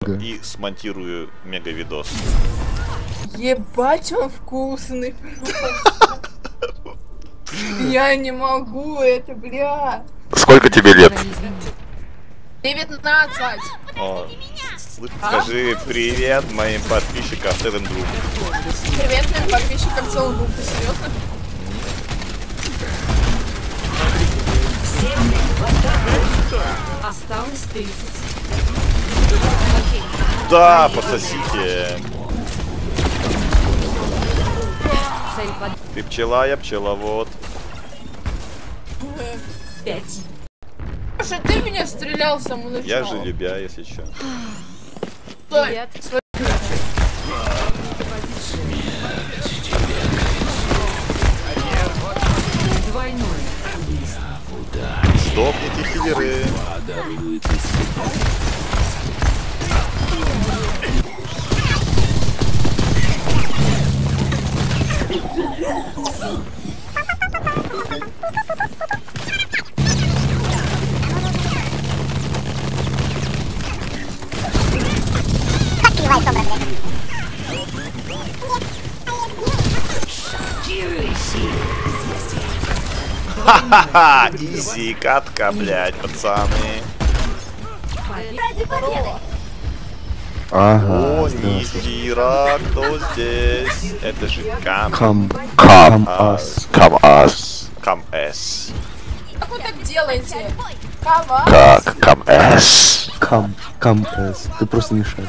и смонтирую мега-видос. Ебать, он вкусный. Я не могу это, бля. Сколько тебе лет? 19. О, скажи привет моим подписчикам целым другу. Привет моим подписчикам целым другу. Ты серьезно? Осталось 30. Да, пососите. Ты пчела, я пчеловод. 5. Слушай, ты меня стрелял с самого начала. Я же любя, если что. Стой. Двойной. Сдохните, хиллеры. Ха-ха-ха! Изи, катка, блядь, пацаны. Ага. О, нихера, кто здесь? Это же Кам. Come us. Кам С. Как вы так делаете? Кава? Как? Кам С. Come us. Ты просто мешаешь.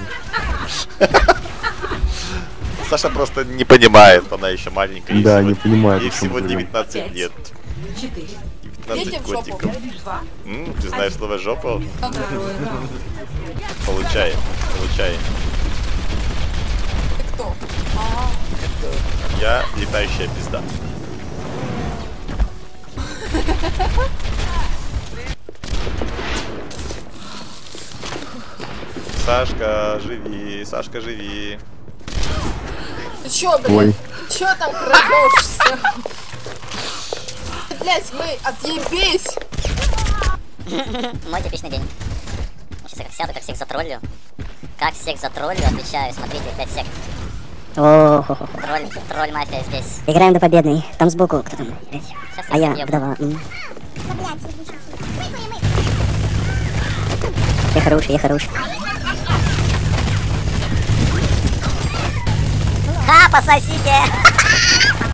Саша просто не понимает, она еще маленькая. Да, не понимает. Ей о чем всего ты. 19 лет. 4. 19 Идите в жопу. годиков. 2. Ты знаешь слово жопа? Второй раунд. Получай. Ты кто? Я летающая пизда. Сашка, живи, Сашка, живи. Ты чё, блядь? Ой. Ты чё там крадёшься? Блядь, мы отъебись! Мой типичный день. Сейчас я сяду, как всех затроллю. Как всех затроллю, отвечаю, смотрите, 5 сек. Тролль мафия здесь. Играем до победной. Там сбоку кто там? Сейчас А я съем. вдова. Я хороший. Ха, пососите!